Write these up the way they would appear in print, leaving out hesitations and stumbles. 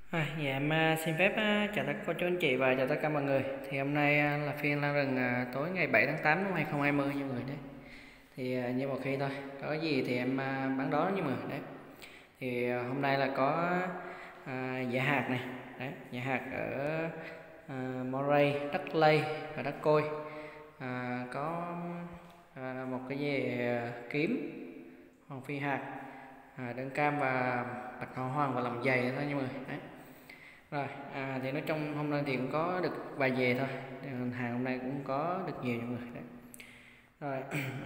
Dạ em xin phép chào tất cả cô chú anh chị và chào tất cả mọi người. Thì hôm nay là phiên lan rừng tối ngày 7 tháng 8 năm 2020 nha mọi người đấy. Thì như một khi thôi, có gì thì em bán đó nha mọi người đấy. Thì hôm nay là có dạ hạt này, đấy, dạ hạt ở Moray, Đắc Lây và Đắc Côi. Có một cái về kiếm, hoàng phi hạt, đơn cam và bạch hầu hoàng và lòng dày thôi nha mọi người đấy. Rồi, thì nói chung hôm nay thì cũng có được vài về thôi. Hàng hôm nay cũng có được nhiều mọi người đấy. Rồi,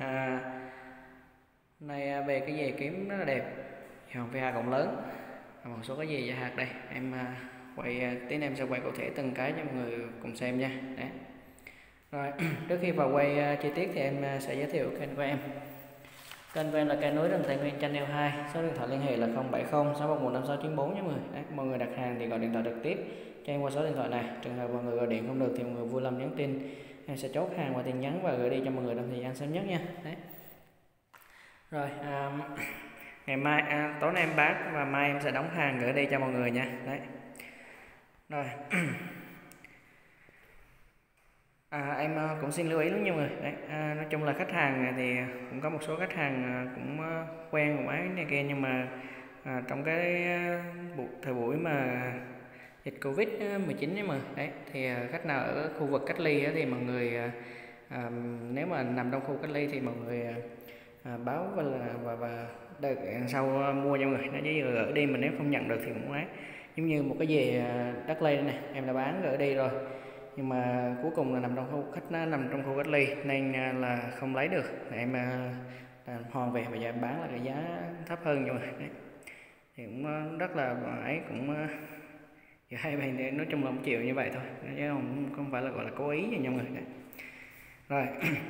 hôm nay về cái dề kiếm rất là đẹp, hồng pha cộng lớn, một số cái dề dạ hạt đây. Em quay tí nữa em sẽ quay cụ thể từng cái cho mọi người cùng xem nha. Đấy. Rồi, trước khi vào quay chi tiết thì em sẽ giới thiệu kênh của em. Kênh của em là kênh núi rừng Tây Nguyên Channel 2, số điện thoại liên hệ là 070 611 5694 nhé mọi người. Đấy, mọi người đặt hàng thì gọi điện thoại trực tiếp cho em qua số điện thoại này. Trường hợp mọi người gọi điện không được thì mọi người vui lòng nhắn tin, em sẽ chốt hàng qua tin nhắn và gửi đi cho mọi người trong thời gian sớm nhất nha. Đấy. Rồi, ngày mai tối nay em bán và mai em sẽ đóng hàng gửi đi cho mọi người nha. Đấy. Rồi. Em cũng xin lưu ý lắm nha mọi người. Đấy, nói chung là khách hàng thì cũng có một số khách hàng cũng quen một máy này kia, nhưng mà trong cái thời buổi mà dịch Covid-19 ấy mà đấy, thì khách nào ở khu vực cách ly thì mọi người nếu mà nằm trong khu cách ly thì mọi người báo và đợt sau mua cho mọi người, nó giấy gửi đi, mà nếu không nhận được thì cũng ấy. Giống như một cái về Đắc Lây này em đã bán gửi đi rồi, nhưng mà cuối cùng là nằm trong khu nằm trong khu cách ly nên là không lấy được. Em hoàn về và giờ em bán là cái giá thấp hơn rồi đấy. Thì cũng rất là ấy, cũng giờ hai bên nói chung là một triệu như vậy thôi, chứ không phải là gọi là cố ý cho mọi người đấy. Rồi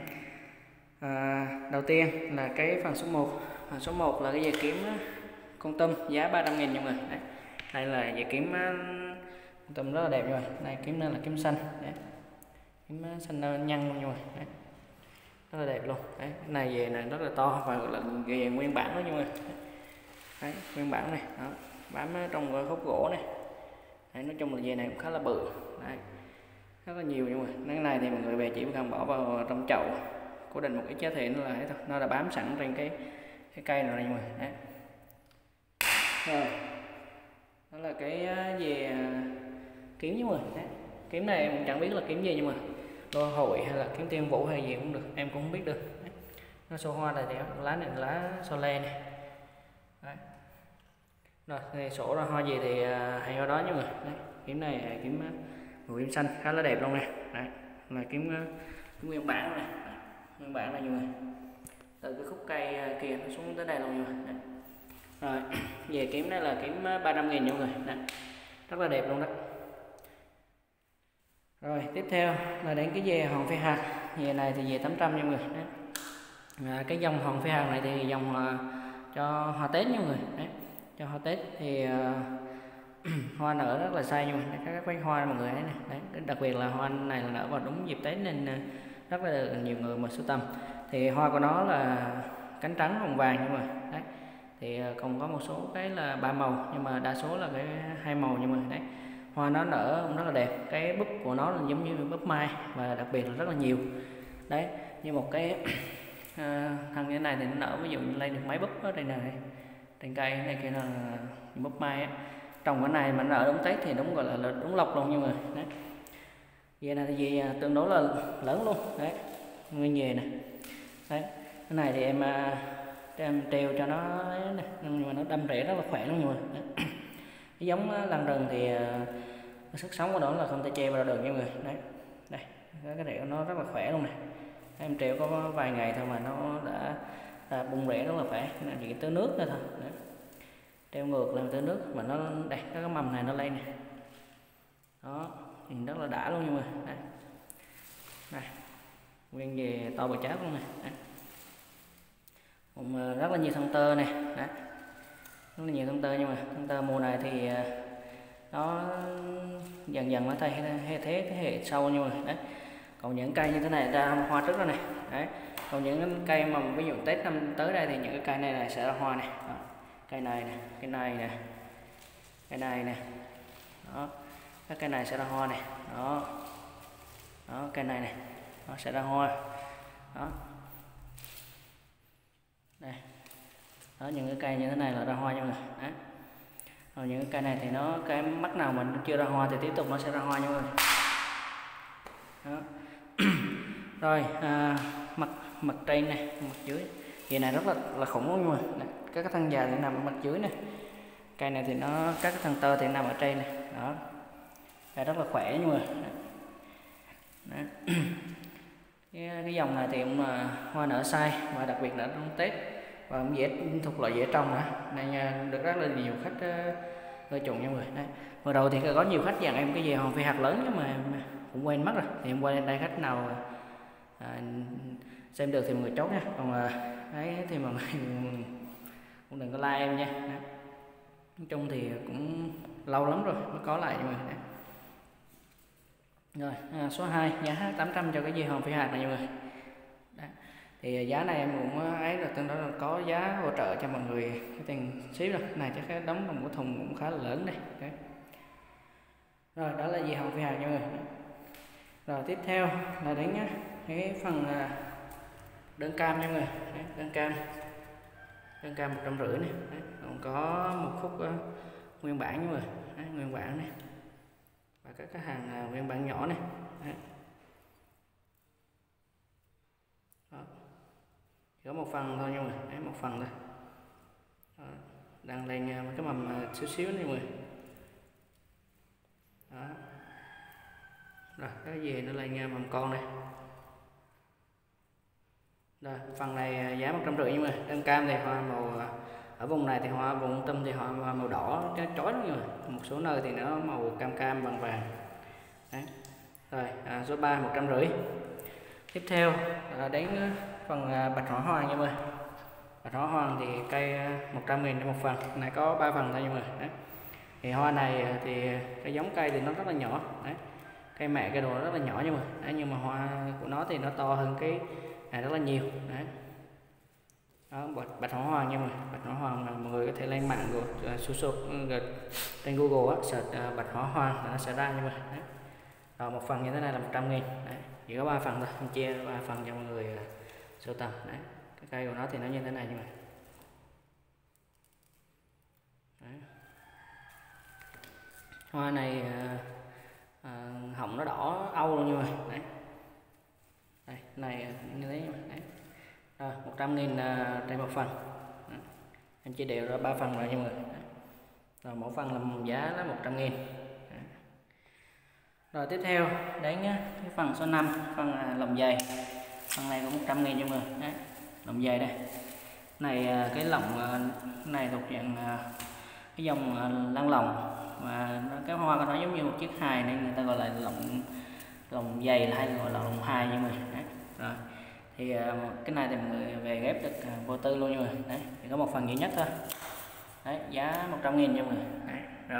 đầu tiên là cái phần số 1. Phần số 1 là cái dây kiếm con tôm giá 300.000 mọi người đấy. Đây là dây kiếm tôm rất là đẹp rồi. Đây kiếm này là kiếm xanh đấy, kiếm xanh nhăn luôn rồi đấy, rất là đẹp luôn đấy. Cái này về này rất là to và gọi là về nguyên bản đó mọi người đấy, nguyên bản này đó, bám trong khúc gỗ này đấy. Nói chung là về này cũng khá là bự đấy, rất là nhiều. Nhưng mà cái này thì mọi người về chỉ cần bỏ vào trong chậu cố định một ít giá thể nó là hết thôi, nó đã bám sẵn trên cái cây này mọi người đấy. Rồi đó là cái về kiếm với mọi người đấy. Kiếm này em chẳng biết là kiếm gì, nhưng mà lô hội hay là kiếm tiên vũ hay gì cũng được, em cũng không biết được đấy. Nó xô hoa này thì lá này lá so lê này đấy. Rồi thì sổ ra hoa gì thì hay ở đó nha mọi người đấy. Kiếm này kiếm màu kiếm xanh khá là đẹp luôn nè, đấy là kiếm nguyên bản này, nguyên bản này mọi người, từ cái khúc cây kia nó xuống tới đây luôn mọi người. Rồi về kiếm này là kiếm 300.000 mọi người đấy, rất là đẹp luôn đó. Rồi tiếp theo là đến cái dề hòn phi hạt, dề này thì về 800 nha mọi người đấy. Cái dòng hòn phi hạt này thì dòng cho hoa Tết nha mọi người đấy. Cho hoa Tết thì hoa nở rất là say, nhưng mà các bánh hoa mọi người thấy này đấy. Đặc biệt là hoa này là nở vào đúng dịp Tết nên rất là nhiều người mà sưu tầm. Thì hoa của nó là cánh trắng hồng vàng nhưng mà đấy. Thì còn có một số cái là 3 màu, nhưng mà đa số là cái 2 màu nhưng mà đấy. Hoa nó nở cũng rất là đẹp, cái búp của nó là giống như búp mai và đặc biệt là rất là nhiều đấy. Như một cái thằng như thế này thì nó nở, ví dụ như lên được mấy búp ở đây này, trên cây này kia là búp mai á. Trồng cái này mà nở đúng Tết thì đúng gọi là đúng lộc luôn, nhưng mà đấy về này thì về tương đối là lớn luôn đấy, nguyên về này đấy. Cái này thì em treo cho nó này, nhưng mà nó đâm rễ rất là khỏe luôn rồi đấy. Cái giống lan rừng thì sức sống của nó là không thể che vào được nha mọi người đấy. Đây cái rễ của nó rất là khỏe luôn này, em treo có vài ngày thôi mà nó đã bung rễ rất là khỏe, là chỉ tưới nước thôi đấy. Treo ngược lên tưới nước mà nó đây, cái mầm này nó lên này đó, nhìn rất là đã luôn nha mọi người đấy. Đây nguyên về to bự chát luôn này đấy. Cũng rất là nhiều thân tơ này đấy, rất là nhiều thân tơ, nhưng mà thân tơ mùa này thì nó dần dần nó thay thế cái hệ sau nhưng mà đấy. Còn những cây như thế này ra hoa trước đó này đấy. Còn những cây mà ví dụ Tết năm tới đây thì những cái cây này sẽ ra hoa này đó. Cây này nè, cái này nè, cái này nè Đó, các cây này sẽ ra hoa này. Đó, đó cây này này nó sẽ ra hoa. Đó, đây, đó những cái cây như thế này là ra hoa nha mọi người. Đấy. Rồi những cái cây này thì nó cái mắt nào mình chưa ra hoa thì tiếp tục nó sẽ ra hoa nha mọi người. Đó. Rồi mặt trên này, mặt dưới cây này rất là khủng luôn mọi người. Các cái thân già thì nằm ở mặt dưới này, cây này thì nó các cái thân tơ thì nằm ở trên này. Đó, cây rất là khỏe nhưng mà cái dòng này thì cũng hoa nở sai, và đặc biệt là trong Tết và cũng dễ thuộc loại dễ trồng nữa nên được rất là nhiều khách ưa chuộng nha mọi người. Đấy. Vừa đầu thì có nhiều khách dặn em cái dề hòn phi hạt lớn nhưng mà cũng quên mất rồi, thì em qua đây khách nào xem được thì mọi người chốt nha, còn đấy thì mọi người cũng đừng có like em nha. Đấy. Nói chung thì cũng lâu lắm rồi mới có lại mọi người. Rồi số 2 giá 800 cho cái dây hòn phi hạt này mọi người. Đấy. Thì giá này em cũng ấy là tương đối là có giá hỗ trợ cho mọi người cái tiền ship rồi. Này chắc cái đóng trong cái thùng cũng khá là lớn đây. Đấy. Rồi đó là dây hòn phi hạt nha mọi người. Rồi tiếp theo là đến cái phần đơn cam nha mọi người. Đấy, đơn cam 150 này. Đấy. Còn có một khúc nguyên bản nha mọi người. Đấy, nguyên bản này và các cái hàng nguyên bản nhỏ này. Đấy. Đó. Có một phần thôi nha mọi người. Đấy, một phần thôi. Đó. Đang lên cái mầm xíu xíu này mọi người. Đó. Rồi cái gì nó lên mầm con này. Rồi phần này giá 150 nhưng mà đơn cam thì hoa màu ở vùng này thì hoa vùng tâm thì hoa màu đỏ chói lắm, nhưng mà một số nơi thì nó màu cam cam vàng vàng. Đấy. Rồi số 3 150. Tiếp theo đến phần bạch hỏa hoàng nha mọi người. Bạch hỏa hoàng thì cây 100.000 cho một phần, này có 3 phần thôi nha mọi người. Đấy. Thì hoa này thì cái giống cây thì nó rất là nhỏ. Đấy. Cây mẹ cây đồ nó rất là nhỏ nhưng mà đấy, nhưng mà hoa của nó thì nó to hơn cái này rất là nhiều. Đấy. Đó, bạch hỏa hoàng nha mọi người. Bạch hỏa hoàng là mọi người có thể lên mạng rồi trên Google search bạch hỏa hoàng nó sẽ ra nha mọi người. Đấy. Rồi một phần như thế này là 100.000. Đấy. Chỉ có 3 phần thôi, mình chia 3 phần cho mọi người sưu tầm. Đấy. Cái cây của nó thì nó như thế này nhưng mà đấy. Hoa này hồng nó đỏ âu luôn nhưng mà đấy. Đây, này như thế đấy. Rồi 100.000 trên một phần. Đấy. Em chia đều ra 3 phần rồi nhưng mà đấy. Rồi mỗi phần là giá là 100.000. Rồi tiếp theo đến cái phần số 5, phần lồng dày. Phần này cũng 100.000 cho mọi người. Đấy. Lồng dày đây. Này cái lồng này thuộc dạng cái dòng lăng lồng, và cái hoa của nó giống như một chiếc hài nên người ta gọi là lồng dày, hay gọi là lồng hài như mọi người. Đấy. Rồi thì cái này thì mọi người về ghép được vô tư luôn nha mọi người. Đấy, thì có một phần duy nhất thôi. Đấy, giá 100.000 cho mọi người. Đấy.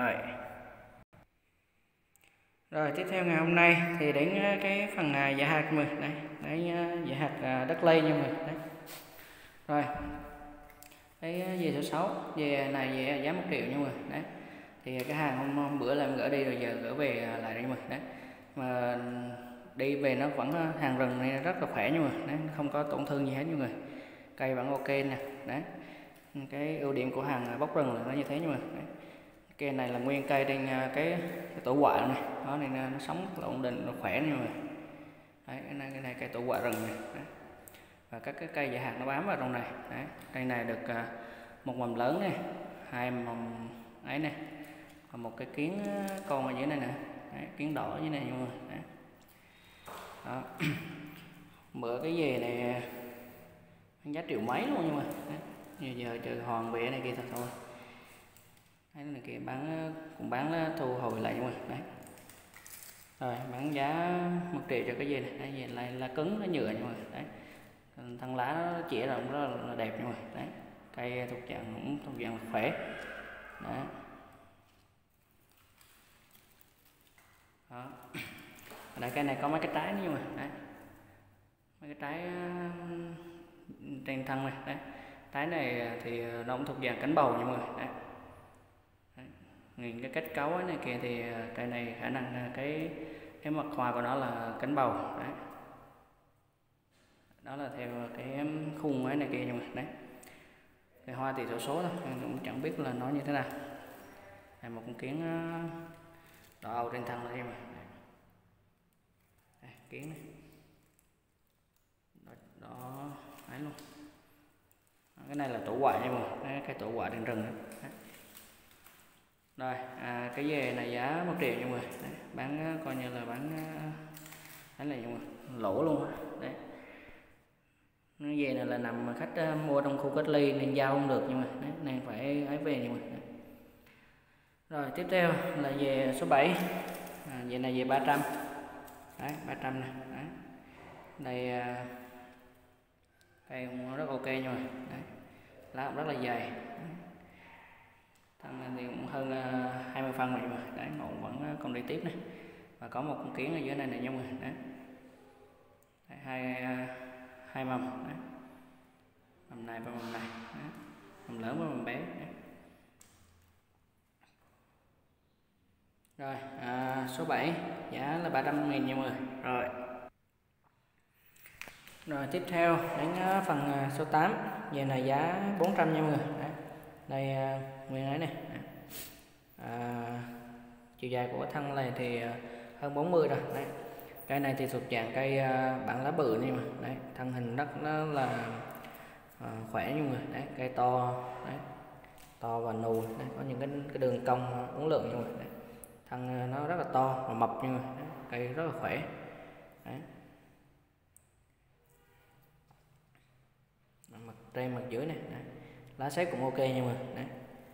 Rồi tiếp theo ngày hôm nay thì đến cái phần dạ hạt mọi người. Đấy, đấy dạ hạt đất lây nha mọi người. Đấy. Rồi cái về số 6, về này về giá 1 triệu nha mọi người. Đấy. Thì cái hàng hôm bữa là em gửi đi rồi, giờ gửi về lại đây mọi người. Đấy. Mà đi về nó vẫn hàng rừng này rất là khỏe nha mọi người. Đấy, không có tổn thương gì hết nha mọi người. Cây vẫn ok nè. Đấy. Cái ưu điểm của hàng bóc rừng là nó như thế nha mọi người. Đấy. Cây này là nguyên cây trên cái tổ quạ này, đó nên nó sống là ổn định, nó khỏe nha mọi người. Đấy, cái này cây tổ quạ rừng này. Đấy. Và các cái cây dạ hạt nó bám vào trong này. Đấy. Cây này được một mầm lớn này, 2 mầm ấy này, và một cái kiến con ở dưới này nè. Đấy, kiến đỏ dưới này nha mọi người. Đấy. Đó. Bữa cái về này giá triệu mấy luôn nhưng mà giờ chờ hoàn về này kia thật thôi. Đấy, này kia bán cũng bán thu hồi lại nhưng mà đấy. Rồi bán giá 1 triệu cho cái dây này. Đấy, dây này là cứng, nó nhựa nhưng mà đấy. Thân lá nó chĩa ra cũng rất là đẹp nhưng mà đấy. Cây thuộc dạng khỏe. Đấy. Đó. Ở đây cây này có mấy cái trái nữa nhưng mà đấy. Mấy cái trái trên thân này. Đấy. Trái này thì nó cũng thuộc dạng cánh bầu nha mọi người. Đấy. Đấy. nhìn cái kết cấu này kia thì cây này khả năng cái mặt hoa của nó là cánh bầu đấy. Đó là theo cái khung ấy này kia, nhưng mà đấy cái hoa thì thiểu số thôi, em cũng chẳng biết là nó như thế nào. Đây, một con kiến đỏ âu trên thân đây mà. Đây, kiến này đó ấy luôn. Cái này là tổ quả nha mọi người, cái tổ quả trên rừng đấy. Rồi cái dê này giá 1 triệu nha mọi người, bán coi như là bán đấy là lỗ luôn đấy. Cái dê này là nằm khách mua trong khu cách ly nên giao không được, nhưng mà đấy, nên phải ấy về nhưng mà đấy. Rồi tiếp theo là dê số 7, dê này dê 300 đấy, 300 này đấy. Đây cây cũng rất ok nha mọi người đấy, lá cũng rất là dày, thân thì cũng hơn 20 phân này mà đấy, ngọn vẫn còn đi tiếp này, và có một con kiến ở dưới này này nha mọi người đấy, hai mầm đấy. Mầm này và mầm này đấy. Mầm lớn và mầm bé đấy. Rồi số 7 giá là 300.000 nha mọi người. Rồi tiếp theo đến phần số 8, về này giá 400 nha mọi người đấy. Đây nguyên ấy này chiều dài của thân này thì hơn 40 rồi đấy. Cây này thì thuộc dạng cây bản lá bự này mà đấy, thân hình rất là khỏe như người đấy, cây to đấy, to và nù đấy, có những cái đường cong uốn lượn như người đấy. Thân nó rất là to và mập như người đấy, cây rất là khỏe đấy. Mặt trên mặt dưới này đấy. Lá xếp cũng ok nhưng mà đấy.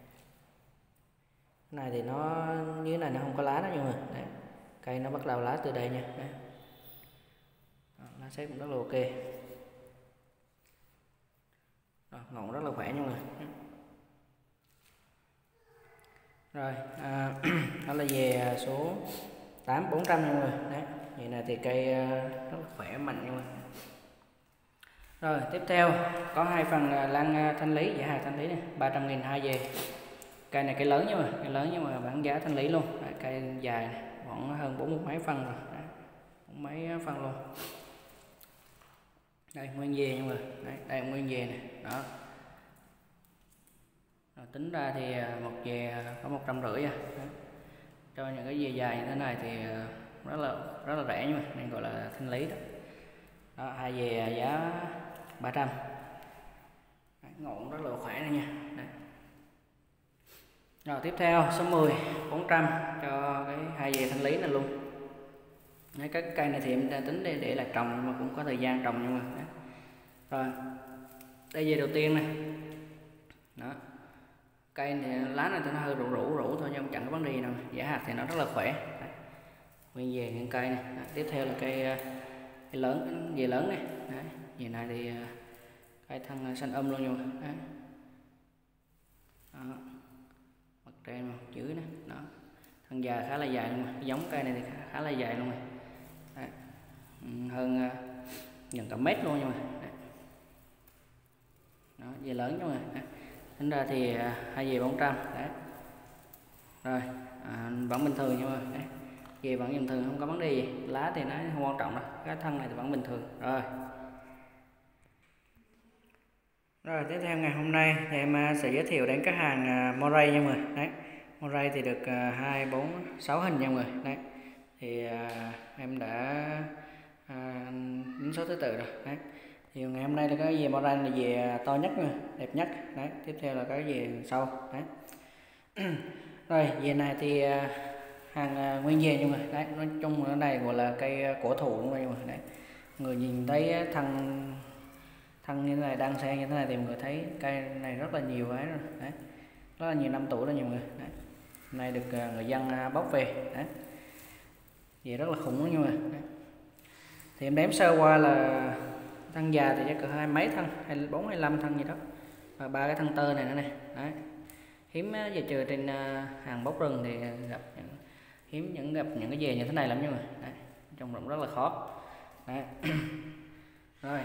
Cái này thì nó dưới này nó không có lá đó nhưng mà đấy. Cây nó bắt đầu lá từ đây nha đấy. Lá xếp cũng rất là ok. Ngọn rất là khỏe nha mọi người. Rồi đó là về số 8 400 nha mọi người đấy. Vậy này thì cây rất là khỏe mạnh nha mọi người. Rồi tiếp theo có hai phần lan thanh lý, giá hàng thanh lý này 300.000 hai về. Cây này cây lớn nhưng mà cây lớn nhưng mà bán giá thanh lý luôn đấy, cây dài này, khoảng hơn 40 mấy phân rồi đấy, 40 mấy phân luôn. Đây nguyên về nhưng mà đấy, đây nguyên về này đó. Rồi, tính ra thì một về có 150 à. Cho những cái về dài như thế này thì rất là rẻ nhưng mà nên gọi là thanh lý đó. Đó, hai về giá 300. Đấy, ngọn rất là khỏe này nha. Đấy. Rồi tiếp theo số 10 400 cho cái hai về thanh lý này luôn. Đấy, các cây này thì em đã tính để là trồng nhưng mà cũng có thời gian trồng nhưng mà đấy. Rồi đây về đầu tiên này đó, cây này lá này thì nó hơi rủ thôi nhưng chẳng có vấn đề gì nào, giá hạt thì nó rất là khỏe đấy. Nguyên về những cây này đó. Tiếp theo là cây lớn, về lớn này đấy. Về này thì cây thân xanh luôn nhưng mà đấy. Đó. Mặt trên mặt dưới này đó, thân dài khá là dài nhưng mà giống cây này thì khá là dài luôn này đấy. Hơn gần cả mét luôn nhưng mà đấy. Đó, về lớn nhưng mà đấy. Tính ra thì hai về 400 đấy. Rồi vẫn bình thường nhưng mà đấy. Về vẫn bình thường, không có vấn đề gì, lá thì nó không quan trọng đâu, cái thân này thì vẫn bình thường. Rồi tiếp theo ngày hôm nay thì em sẽ giới thiệu đến các hàng Moray nha mọi người đấy. Moray thì được 2, 4, 6 hình nha mọi người đấy. Thì em đã đến số thứ tự rồi đấy. Thì ngày hôm nay là cái về Moray là về to nhất nha, đẹp nhất đấy. Tiếp theo là cái về sau đấy. Rồi về này thì hàng nguyên về nhưng mà đấy, nói chung ở này gọi là cây cổ thụ luôn nhưng mà đấy. Người nhìn thấy thân như thế này, đang xe như thế này thì mọi người thấy cây này rất là nhiều cái rồi đấy, rất là nhiều năm tuổi đó nhiều người đấy. Này được người dân bóc về đấy, vậy rất là khủng đó nhưng mà đấy. Thì em đếm sơ qua là thân già thì chắc cỡ 20 mấy thân, 24 25 thân gì đó, và 3 cái thân tơ này nữa này đấy. Hiếm giờ trừ trên hàng bóc rừng thì gặp hiếm gặp những cái về như thế này lắm nhưng mà đấy, trồng rộng rất là khó đấy. Rồi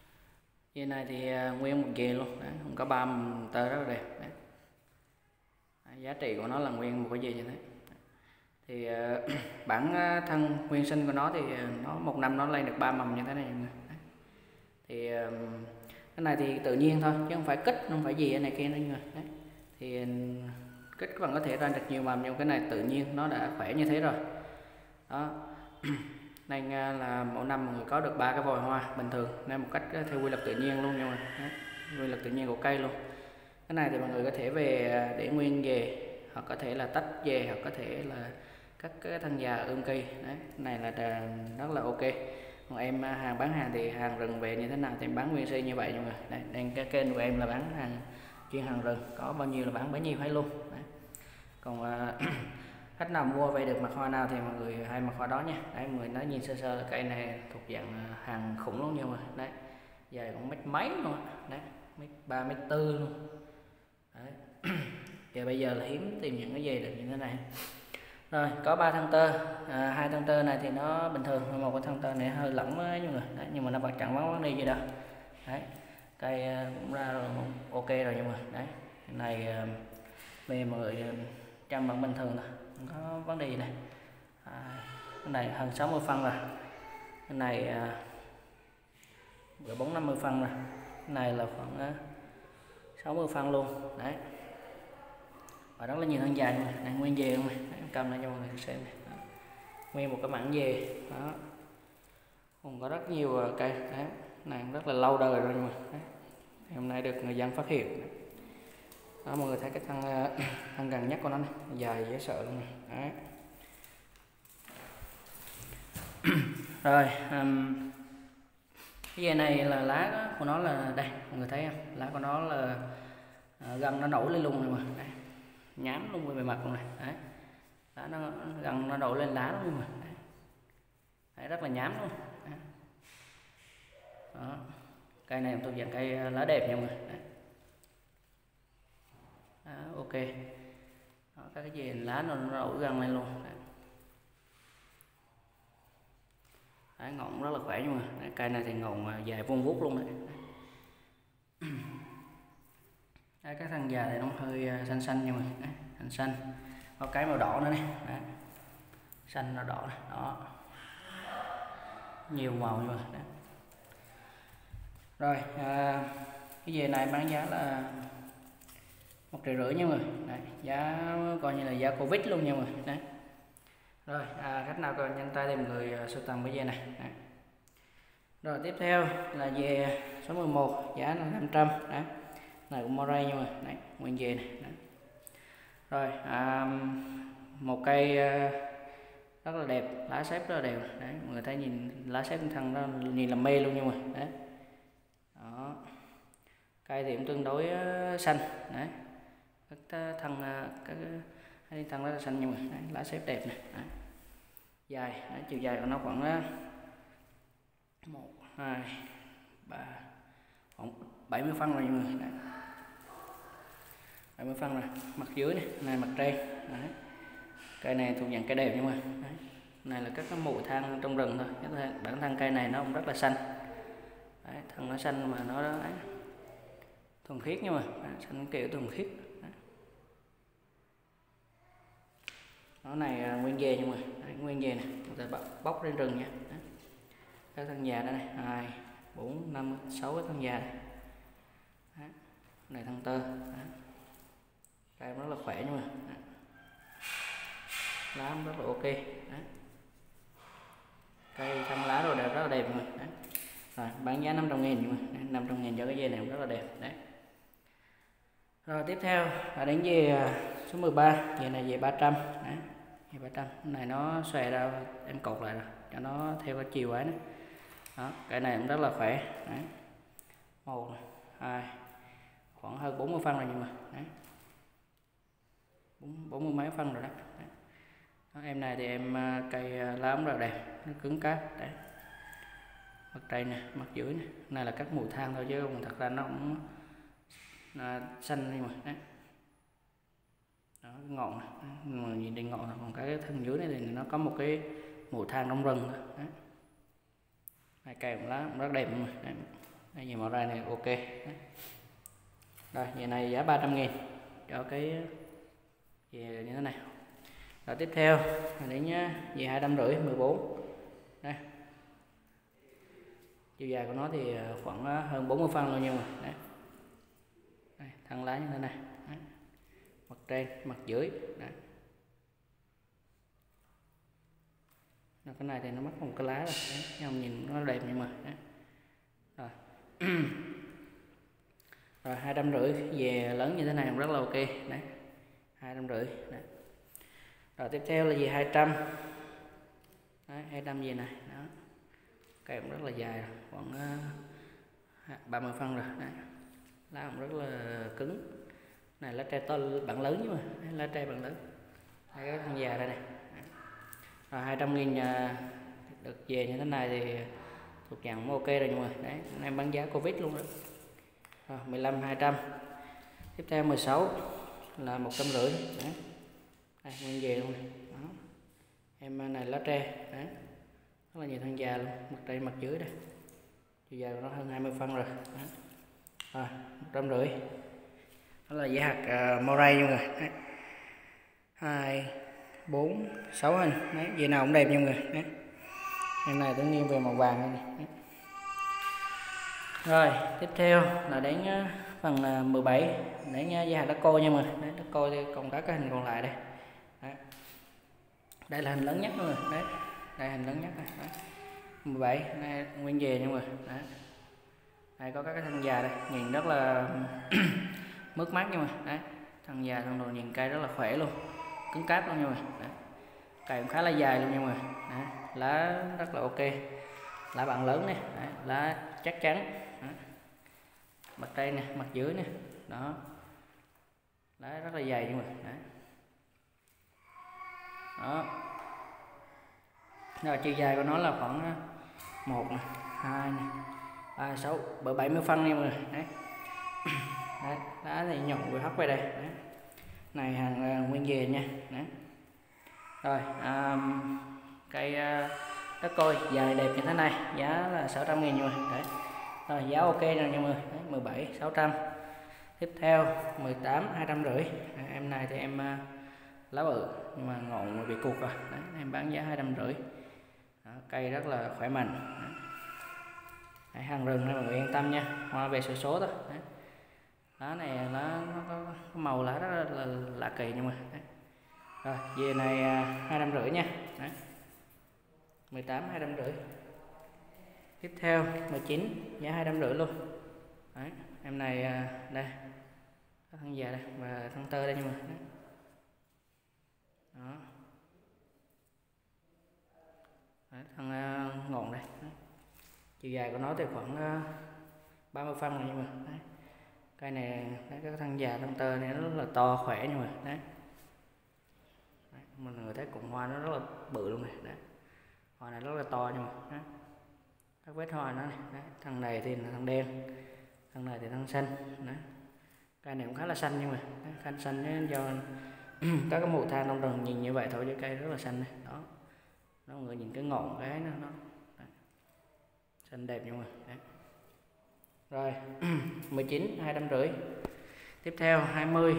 về này thì nguyên một về luôn đấy, không có 3 tơ rất là đẹp đấy. giá trị của nó là nguyên một cái gì như thế. Thì bản thân nguyên sinh của nó thì nó một năm nó lên được 3 mầm như thế này. Thì cái này thì tự nhiên thôi chứ không phải kích, không phải gì này kia nữa người. Đấy. Thì kích các bạn có thể ra được nhiều mầm, nhưng cái này tự nhiên nó đã khỏe như thế rồi đó. Nên là mỗi năm mọi người có được 3 cái vòi hoa bình thường, nên một cách theo quy luật tự nhiên luôn, nhưng mà quy luật tự nhiên của cây luôn. Cái này thì mọi người có thể về để nguyên về, hoặc có thể là tách về, hoặc có thể là các cái thân già ươm cây. Đấy, cái này là rất là ok. Còn em bán hàng thì hàng rừng về như thế nào thì em bán nguyên si như vậy mọi người. Đây, đang cái kênh của em là bán hàng chuyên hàng rừng, có bao nhiêu là bán bấy nhiêu hay luôn. Đấy. Còn khách nào mua về được mặt hoa nào thì mọi người hay mặt hoa đó nha. Đấy, mọi người nói nhìn sơ sơ là cây này thuộc dạng hàng khủng luôn nhưng mà đấy, dài cũng mét mấy luôn. Đấy, mét 3 mét 4 luôn. Đấy. Giờ bây giờ là hiếm tìm những cái gì được như thế này. Rồi có 3 thân tơ, 2 thân tơ này thì nó bình thường, một cái thân tơ này hơi lỏng với mọi người. Đấy, nhưng mà nó vẫn chẳng vấn đề gì đâu. Đấy, cây cũng ra rồi, ok rồi nhưng mà đấy, cái này về mọi người chăm vẫn bình thường thôi, không có vấn đề gì này. Cái này hơn 60 phân rồi, cái này 450 phân rồi, cái này là khoảng 60 phân luôn. Đấy, và rất là nhiều thân dài này, này nguyên về không này, em cầm lại cho mọi người xem này. Đó. Nguyên một cái mảng về đó, còn có rất nhiều cây. Đấy, này rất là lâu đời rồi nhưng mà đấy, hôm nay được người dân phát hiện. Đó, mọi người thấy cái thân gần nhất của nó này, dài dễ sợ luôn này. Đấy. Rồi cái dây này là lá của nó là đây, mọi người thấy không, lá của nó là gân nó nổi lên luôn rồi mà. Đây, nhám luôn về bề mặt luôn này. Đấy, lá nó gân nó nổi lên lá luôn mà. Đấy. Đấy, rất là nhám luôn. Đấy. Đó. Cây này thuộc dạng cây lá đẹp nha mọi người. Đấy. Đó, ok. Đó, các cái gì lá nó nổi gân lên luôn. Đấy. Đấy, ngọn rất là khỏe nhưng mà đấy, cây này thì ngọn dài vuông vút luôn đấy. Đấy, các thân già thì nó hơi xanh xanh nhưng mà đấy, xanh xanh, có cái màu đỏ nữa này. Đấy. Xanh nó đỏ này. Đó, nhiều màu nhưng mà đấy. Rồi cái dề này bán giá là 1,5 triệu nha mọi người. Đấy, giá coi như là giá Covid luôn nha mọi người. Đấy. Rồi khách nào còn nhanh tay thì mọi người sưu tầm cái dề này. Đấy. Rồi tiếp theo là dề số 11, giá là 500. Đấy, này cũng Moray nhưng mà đấy, nguyên dề này. Đấy. Rồi một cây rất là đẹp, lá xếp rất là đẹp. Đấy, mọi người thấy nhìn lá xếp thân nó nhìn là mê luôn nhưng mà đấy. Đó, cây thì cũng tương đối xanh. Đấy, các thân thân rất là xanh nhưng mà đấy, lá xếp đẹp này. Đấy. Dài, đấy, chiều dài của nó khoảng 1, 2, 3, khoảng 70 phân rồi mọi người. Đấy. 70 phân rồi, mặt dưới này mặt trên. Đấy. Cây này thuộc dạng cây đẹp nhưng mà đấy, này là các cái mùi than trong rừng thôi. Bản thân cây này nó cũng rất là xanh. Đấy, thân nó xanh mà nó đấy, thuần khiết nhưng mà đấy, xanh kiểu thuần khiết. Đấy. Nó này nguyên dề nhưng mà đấy, nguyên dề này người ta bóc lên rừng nha. Đấy. Các thân già đây này, 2, 4, 5, 6 cái thân già này. Đấy. Này thân tơ. Đấy. Cây rất là khỏe nhưng mà đấy, lá rất là ok. Đấy. Cây thân lá rồi đẹp, rất là đẹp mọi người. Đấy. Rồi bán giá 500.000 nhưng mà 500.000 cho cái dây này rất là đẹp. Đấy. Rồi tiếp theo là đến dây số 13, dây này dây 300. Đấy. Dây 300 này nó xòe ra, em cột lại rồi cho nó theo cái chiều ấy. Đó, cái này cũng rất là khỏe. Đấy. 1, 2, khoảng hơn 40 phân rồi nhưng mà đấy, 40 mấy phân rồi đó. Đấy. Đó, em này thì em cây lá rất là đẹp, nó cứng cáp. Đấy. Mặt trên này, mặt dưới này là các mùi than thôi chứ còn thật ra nó cũng xanh nhưng mà đấy. Đó, cái ngọn này. Mà nhìn trên ngọn, còn cái thân dưới này thì nó có một cái mùi than trong rừng thôi. Đấy. Hai cây cũng lá cũng rất đẹp mà. Đấy. Đây gì màu rai này ok. Đấy. Rồi vậy này giá 300.000 cho cái về như thế này. Rồi tiếp theo là đến về 250 14 đây, chiều dài của nó thì khoảng hơn 40 phân luôn nhưng mà đấy. Đây, thân lá như thế này đấy. Mặt trên mặt dưới đấy. Rồi, cái này thì nó mất một cái lá rồi đấy. Nhưng nhìn nó đẹp nhưng mà đấy. Rồi. Rồi 250 về lớn như thế này cũng rất là ok đấy, 250 đấy. Rồi tiếp theo là về 200 đấy, 200 về này đó, cây cũng rất là dài rồi, khoảng 30 phân rồi đấy. Lá cũng rất là cứng này, lá tre to bản lớn nhưng mà đấy, lá tre bản lớn đây, cái thân già đây này. Rồi 200.000 được về như thế này thì thuộc dạng ok rồi nhưng mà đấy, em bán giá Covid luôn đó. Rồi 15 200. Tiếp theo 16 là 150 đấy. Đây, nguyên về luôn này. Đó. Em này lá tre đấy, rất là nhiều thân già luôn, mặt trên mặt dưới đây, chiều dài của nó hơn 20 phân rồi. Đó. Rồi 150. Đó là giá hạt Moray luôn rồi đấy. 2 4 6 hình đấy, về nào cũng đẹp nha mọi người đấy. Em này tự nhiên về màu vàng này. Rồi tiếp theo là đến phần 17 đến giá hạt đất cô nha mọi người. Đấy, đất cô thì còn các cái hình còn lại đây. Đấy. Đây là hình lớn nhất luôn rồi đấy, đây hình lớn nhất này. Đấy. 17 này nguyên về nha mọi người. Đấy. Đây có các cái thân già đây, nhìn rất là mướt mát nha mọi người. Đấy, thân già thân đồ nhìn cây rất là khỏe luôn, cứng cáp luôn nha mọi người. Đấy. Cây cũng khá là dài luôn nha mọi người. Đấy. Lá rất là ok, lá bạn lớn này. Đấy. Lá chắc chắn. Đấy. Mặt trên nè, mặt dưới nè, đó, lá rất là dày nha mọi người. Đấy. Đó. Rồi chiều dài của nó là khoảng 1 này, 2 này, 3 6 70 phân nha mọi người. Đấy. Đấy, lá thì nhọn vừa hấp về đây. Đấy. Này hàng nguyên về nha. Đấy. Rồi cây đất côi dài đẹp như thế này giá là 600.000 rồi. Đấy. Rồi giá ok rồi nha mọi người. Đấy, 17 600. Tiếp theo 18 250. Đấy, em này thì em lá bự nhưng mà ngọn bị cụt rồi. Đấy, em bán giá 250. Đó, cây rất là khỏe mạnh. Đấy, hàng rừng này mọi người yên tâm nha, hoa về số số thôi. Đấy. Lá này nó có màu lá rất là lạ kỳ nhưng mà đấy. Rồi về này 250 nha. Đấy. 18 250. Tiếp theo 19 giá 250 luôn. Đấy. Em này đây có thân già đây và thân tơ đây nhưng mà đấy. Đó. Đấy, thân ngọn đây. Đấy. Chiều dài của nó thì khoảng 30 phân rồi nhưng mà đấy. Cây này đấy, cái thân già thân tơ này nó rất là to khỏe nhưng mà đấy. Đấy, mình người thấy cụm hoa nó rất là bự luôn này. Đấy. Hoa này rất là to nhưng mà đấy. Các vết hoa nó này, đấy. Thằng này thì là thằng đen, thằng này thì thằng xanh. Đấy. Cây này cũng khá là xanh nhưng mà đấy, khá xanh do các cái màu than trong rừng nhìn như vậy thôi chứ cây rất là xanh này. Đó, nó mọi người nhìn cái ngọn cái nó đấy. Xanh đẹp nhưng mà đấy. Rồi 19 250. Tiếp theo 20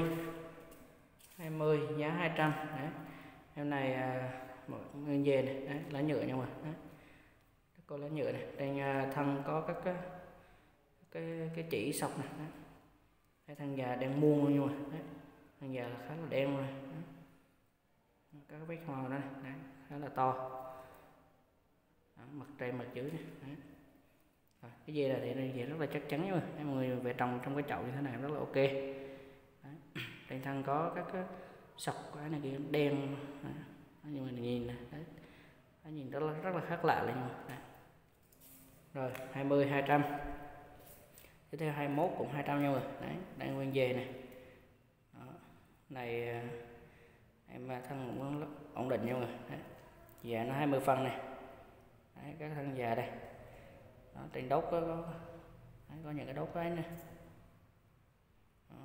giá 200. Đấy. Em này nguyên về này, đấy, lá nhựa nhưng mà đấy. Có lá nhựa này, trên thân có các cái chỉ sọc này. Đấy. Cái thân già đen muôn nhưng mà đấy. Thân già là khá là đen rồi. Đấy. Các vết hoa đó này, đấy, khá là to. Đó, mặt trên mặt dưới này. Đấy. Rồi, cái dê này thì dê rất là chắc chắn nhưng mà mọi người về trồng trong cái chậu như thế này rất là ok. Đấy. Trên thân có các cái sọc cái này kia đen. Đấy. Nhưng mà nhìn này, đấy. Nó nhìn rất là khác lạ lên. Đấy. Rồi 20 200. Tiếp theo 21 cũng 200 nha mọi người. Đấy, đang nguyên về này. Đó. Này em thân cũng ổn định nha mọi người. Đấy. Dạ nó 20 phân này. Đấy, các thân già đây. Đó, trên đốt có những cái đốt đấy nè. Đó.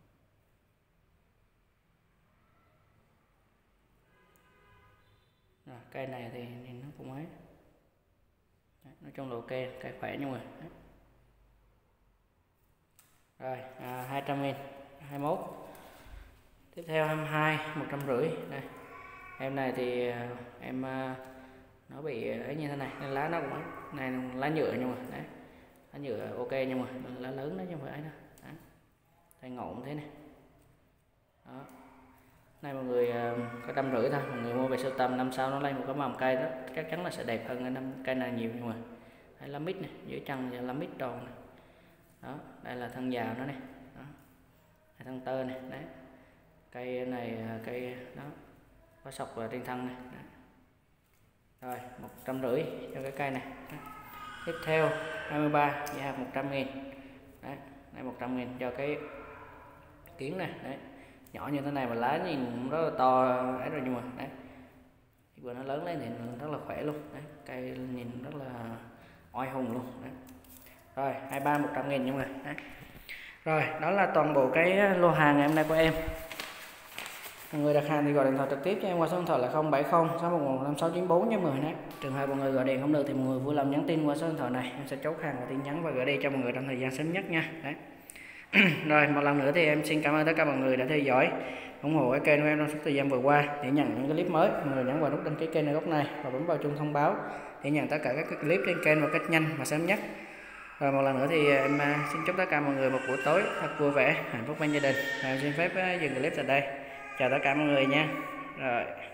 Rồi, cây này thì nó cũng ấy. Đấy, nói chung là ok, cây khỏe nhưng mà đấy. Rồi 200.000 21. Tiếp theo 22 150. Đây em này thì em nó bị ấy như thế này nên lá nó cũng này lá nhựa nhưng mà đấy, lá nhựa ok nhưng mà lá lớn đó chứ không phải ấy đó. Đây ngọn thế này đó. Này mọi người có 150 thôi, mọi người mua về sưu tầm năm sau nó lên một cái mầm cây đó chắc chắn là sẽ đẹp hơn năm cây này nhiều. Nhưng mà đây lá mít này, dưới chân là lá mít tròn này. Đó, đây là thân giàu nó này đó. Đây, thân tơ này đấy, cây này cây đó có sọc vào trên thân này đó. Rồi 150 cho cái cây này đó. Tiếp theo 23 giá hạt 100.000 đấy, đây 100.000 cho cái kiến này đấy, nhỏ như thế này mà lá nhìn rất là to ấy rồi nhưng mà đấy vừa nó lớn lên thì rất là khỏe luôn đấy, cây nhìn rất là oai hùng luôn đấy. Rồi 23 100.000 nha mọi người đấy. Rồi đó là toàn bộ cái lô hàng ngày hôm nay của em. Mọi người đặt hàng thì gọi điện thoại trực tiếp cho em qua số điện thoại là 070 611 5694 nha mọi người nhé. Trường hợp mọi người gọi điện không được thì mọi người vui lòng nhắn tin qua số điện thoại này, em sẽ chốt hàng và tin nhắn và gửi đi cho mọi người trong thời gian sớm nhất nha. Đấy. Rồi một lần nữa thì em xin cảm ơn tất cả mọi người đã theo dõi ủng hộ cái kênh của em trong suốt thời gian vừa qua. Để nhận những clip mới, mọi người nhấn vào nút đăng ký kênh ở góc này và bấm vào chuông thông báo để nhận tất cả các clip trên kênh một cách nhanh và sớm nhất. Rồi một lần nữa thì em xin chúc tất cả mọi người một buổi tối thật vui vẻ, hạnh phúc bên gia đình. Rồi xin phép dừng clip tại đây. Chào tất cả mọi người nha. Rồi.